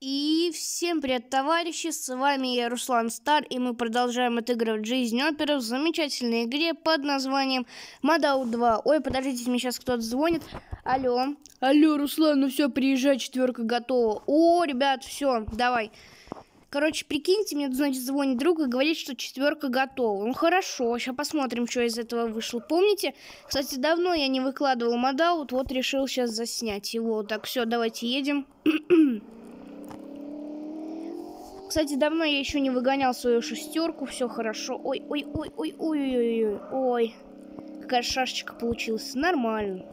И всем привет, товарищи, с вами я, Руслан Стар, и мы продолжаем отыгрывать жизнь оперов в замечательной игре под названием Мадоут 2. Ой, подождите, мне сейчас кто-то звонит. Алло. Алло, Руслан, ну все, приезжай, 4 готова. О, ребят, все, давай. Короче, прикиньте, мне, значит, звонит друг и говорит, что 4 готова. Ну хорошо, сейчас посмотрим, что из этого вышло. Помните? Кстати, давно я не выкладывал Мадоут, вот решил сейчас заснять его. Так, все, давайте едем. Кстати, давно я еще не выгонял свою 6, все хорошо. Ой. Какая шашечка получилась. Нормально.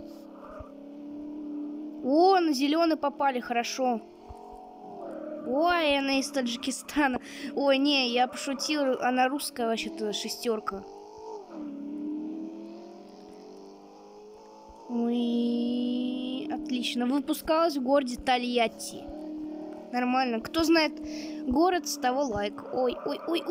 О, на зеленый попали, хорошо. Ой, она из Таджикистана. Ой, не, я пошутил, она русская вообще-то 6. Ой, отлично. Выпускалась в городе Тольятти. Нормально. Кто знает город, с того лайк. Ой.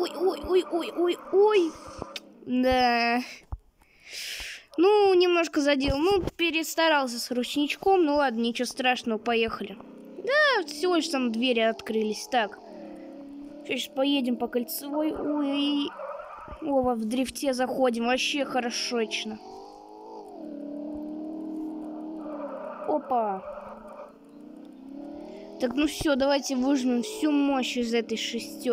Да. Ну, немножко задел. Ну, перестарался с ручничком. Ну ладно, ничего страшного, поехали. Да, всего лишь там двери открылись. Так. Сейчас поедем по кольцевой. Ой. О, в дрифте заходим. Вообще хорошечно. Опа. Так, ну все, давайте выжмем всю мощь из этой 6.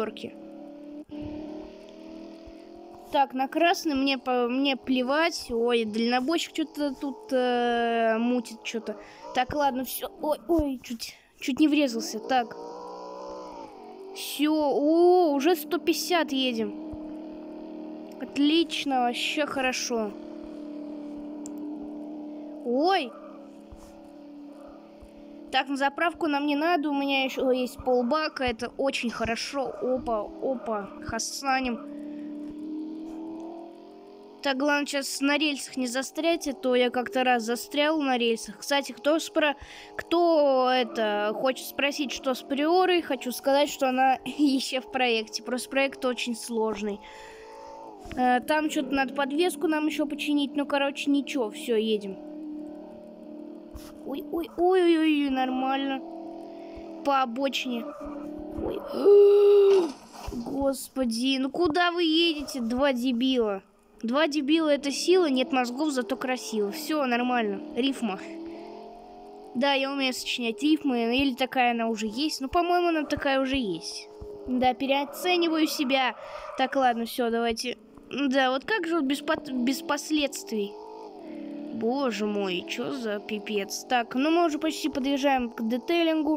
Так, на красный мне плевать. Ой, дальнобойщик что-то тут мутит что-то. Так, ладно, все. Ой, чуть не врезался. Так. Все. О, уже 150 едем. Отлично, вообще хорошо. Ой. Так, на заправку нам не надо, у меня еще есть полбака, это очень хорошо. Опа, хасаним. Так, главное сейчас на рельсах не застрять, а то я как-то раз застрял на рельсах. Кстати, кто хочет спросить, что с Приорой, хочу сказать, что она еще в проекте. Просто проект очень сложный. Там что-то надо подвеску нам еще починить, ну, короче, ничего, все, едем. Ой, нормально. По обочине. Ой. Господи, ну куда вы едете, 2 дебила? 2 дебила это сила, нет мозгов, зато красиво. Все, нормально. Рифма. Да, я умею сочинять рифмы, или такая она уже есть. Ну, по-моему, она такая уже есть. Да, переоцениваю себя. Так, ладно, все, давайте. Да, вот как же без последствий? Боже мой, что за пипец. Так, ну мы уже почти подъезжаем к детейлингу.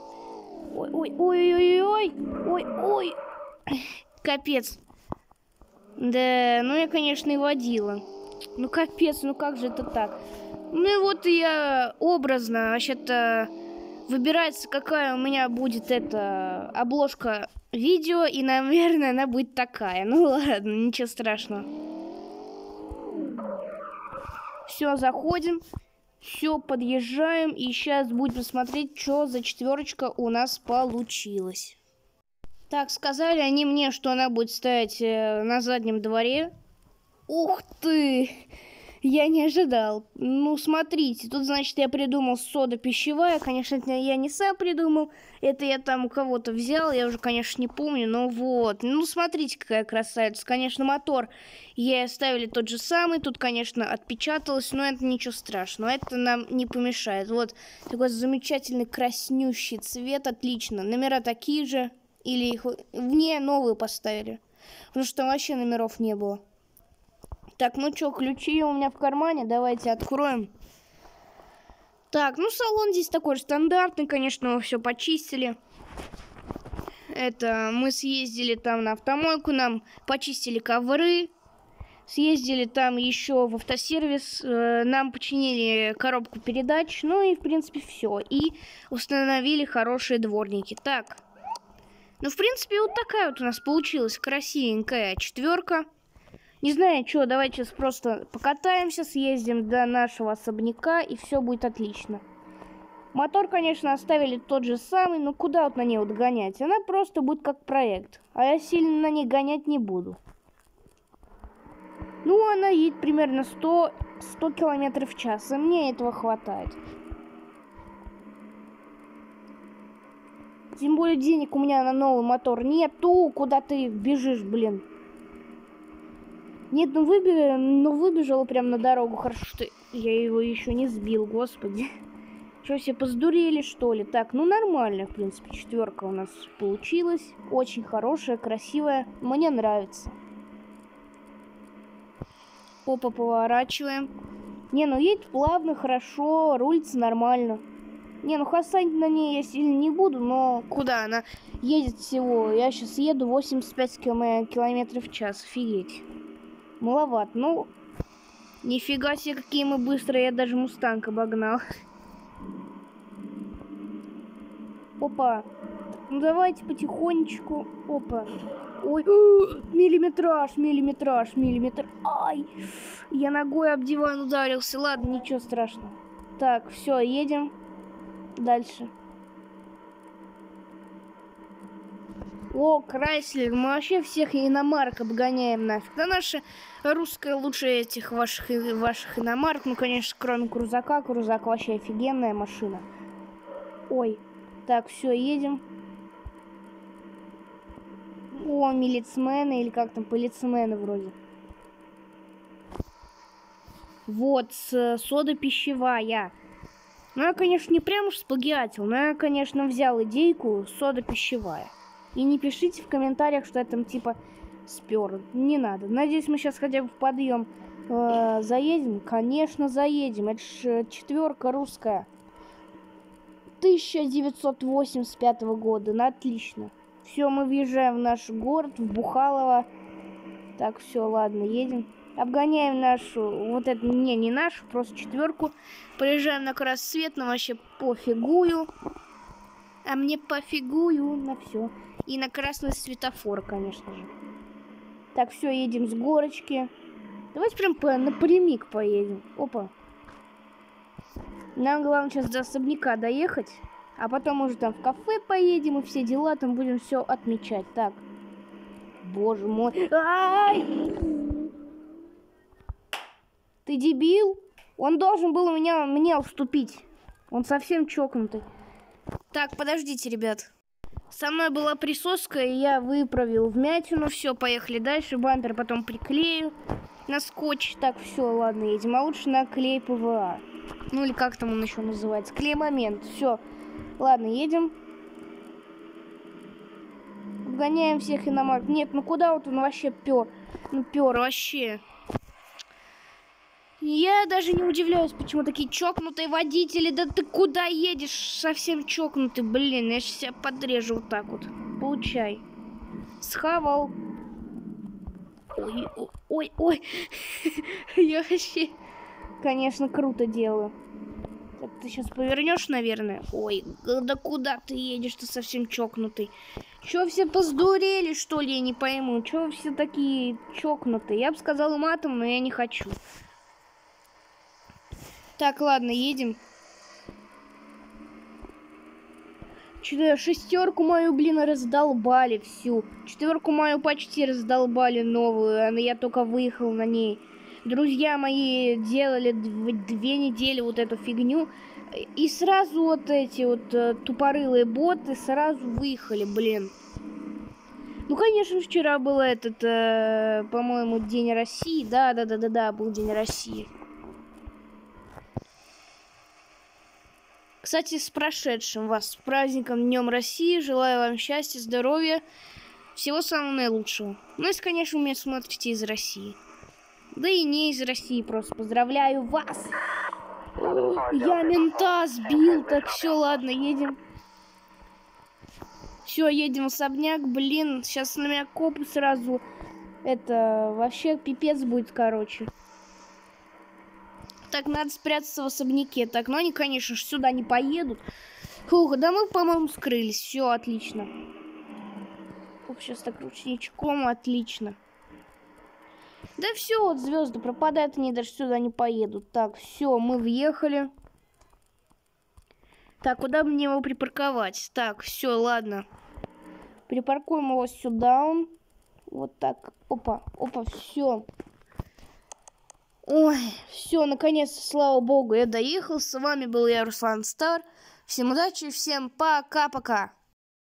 Ой. Капец. Да, ну я, конечно, и водила. Ну капец, ну как же это так? Ну вот я образно, вообще-то, выбирается, какая у меня будет эта обложка видео, и, наверное, она будет такая. Ну ладно, ничего страшного. Все, заходим, все, подъезжаем, и сейчас будем смотреть, что за 4 у нас получилось. Так, сказали они мне, что она будет стоять на заднем дворе. Ух ты! Я не ожидал. Ну, смотрите, тут, значит, я придумал сода пищевая. Конечно, это я не сам придумал. Это я там у кого-то взял. Я уже, конечно, не помню, но вот. Ну, смотрите, какая красавица. Конечно, мотор ей оставили тот же самый. Тут, конечно, отпечаталось, но это ничего страшного. Это нам не помешает. Вот такой замечательный краснющий цвет. Отлично. Номера такие же. Или их вне новые поставили. Потому что там вообще номеров не было. Так, ну что, ключи у меня в кармане, давайте откроем. Так, ну салон здесь такой же стандартный, конечно, все почистили. Это мы съездили там на автомойку, нам почистили ковры. Съездили там еще в автосервис, нам починили коробку передач, ну и в принципе все. И установили хорошие дворники. Так, ну в принципе вот такая вот у нас получилась красивенькая 4. Не знаю, что, давайте сейчас просто покатаемся, съездим до нашего особняка, и все будет отлично. Мотор, конечно, оставили тот же самый, но куда вот на ней вот гонять? Она просто будет как проект, а я сильно на ней гонять не буду. Ну, она едет примерно 100 км в час, и мне этого хватает. Тем более денег у меня на новый мотор нету. Куда ты бежишь, блин? Нет, ну выбежала прям на дорогу. Хорошо, что я его еще не сбил, господи. Что, все поздурели, что ли? Так, ну нормально, в принципе. 4 у нас получилась. Очень хорошая, красивая. Мне нравится. Опа, поворачиваем. Не, ну едет плавно, хорошо, рулится нормально. Не, ну хасанить на ней я сильно не буду, но куда она едет всего? Я сейчас еду 85 километров в час, офигеть. Маловато, ну, нифига себе, какие мы быстрые, я даже мустанг обогнал. Опа, ну давайте потихонечку, опа. Ой, миллиметраж. Ай, я ногой об диван ударился, ладно, ничего страшного. Так, все, едем дальше. О, Крайслер, мы вообще всех иномарок обгоняем нафиг. Да наша русская лучше этих ваших иномарок. Ну, конечно, кроме крузака. Крузак вообще офигенная машина. Ой, так, все, едем. О, милицмены или как там, полицмены вроде. Вот, сода пищевая. Ну, я, конечно, не прям уж сплагиатил, но я, конечно, взял идейку сода пищевая. И не пишите в комментариях, что я там типа спер. Не надо. Надеюсь, мы сейчас хотя бы в подъем заедем. Конечно, заедем. Это ж 4 русская. 1985 года. Ну, отлично. Все, мы въезжаем в наш город, в Бухалово. Так, все, ладно, едем. Обгоняем нашу, вот это, не нашу, просто 4. Проезжаем на красный свет, нам вообще пофигую. А мне пофигую на все. И на красный светофор, конечно же. Так, все, едем с горочки. Давайте прям напрямик поедем. Опа. Нам главное сейчас до особняка доехать. А потом уже там в кафе поедем и все дела, там будем все отмечать. Так. Боже мой. Ай! Ты дебил? Он должен был мне уступить. Он совсем чокнутый. Так, подождите, ребят. Со мной была присоска, и я выправил вмятину. Все, поехали дальше. Бампер потом приклею на скотч. Так, все, ладно, едем. А лучше на клей ПВА. Ну или как там он еще называется. Клей-момент. Все. Ладно, едем. Обгоняем всех иномарок. Нет, ну куда вот он вообще пер? Ну пер вообще. Я даже не удивляюсь, почему такие чокнутые водители. Да ты куда едешь? Совсем чокнутый, блин. Я сейчас себя подрежу вот так вот. Получай. Схавал. Ой, ой, ой. Я вообще, конечно, круто делаю. Так, ты сейчас повернешь, наверное? Ой, да куда ты едешь? Ты совсем чокнутый. Че, все поздурели, что ли? Я не пойму. Че все такие чокнутые? Я бы сказала матом, но я не хочу. Так, ладно, едем. 6 мою, блин, раздолбали всю. 4 мою почти раздолбали новую, а я только выехал на ней. Друзья мои делали 2 недели вот эту фигню. И сразу вот эти вот тупорылые боты сразу выехали, блин. Ну, конечно, вчера был этот, по-моему, День России. Да, был День России. Кстати, с прошедшим вас, с праздником Днем России. Желаю вам счастья, здоровья, всего самого наилучшего. Ну, если, конечно, вы меня смотрите из России. Да и не из России, просто поздравляю вас. Я мента сбил. Так, все, ладно, едем. Все, едем в особняк. Блин, сейчас на меня копы сразу. Это вообще пипец будет, короче. Так, надо спрятаться в особняке. Так, но они, конечно же, сюда не поедут. Фух, да мы, по-моему, скрылись. Все, отлично. Фух, сейчас так ручничком, отлично. Да все, вот звезды пропадают, они даже сюда не поедут. Так, все, мы въехали. Так, куда мне его припарковать? Так, все, ладно. Припаркуем его сюда. Вот так. Опа, опа, все. Ой, все, наконец-то, слава богу, я доехал. С вами был я, Руслан Стар. Всем удачи, всем пока-пока.